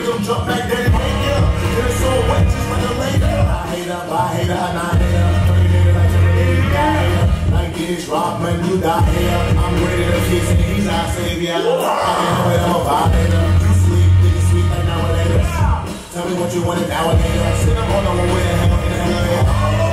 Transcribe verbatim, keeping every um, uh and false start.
make them jump like that. Yeah, it's so wet, just like a lady. I hate her, I hate her, and I hate her. Pretty nigga like every day you die. Like Dennis Rodman, you die here. I'm ready to kiss and he's our savior. I am with him, I hate her. You sweet, nigga sweet like nowadays. Tell me what you want nowadays. Sit up on the way to hell in the elevator.